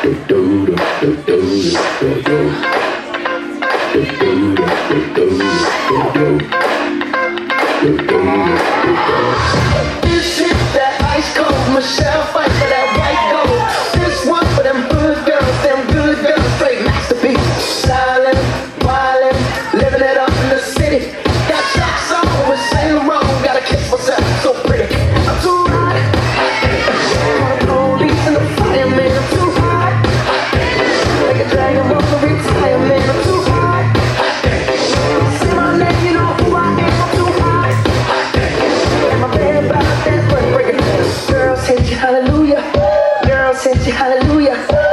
This is that ice cold Michelle fight for that white gold. This one for them good girls, straight masterpiece. Silent, wildin', living it up in the city. Got shots on with Saint Laurent, gotta kiss myself, so pretty. I'm too hot. The police and the fireman, I'm too hot. Like a dragon wants to retire, man, I'm too hot. Say my name, you know who I am, I'm too hot. And my band about that, but break it down. Girls hit you, hallelujah. Girls hit you, hallelujah.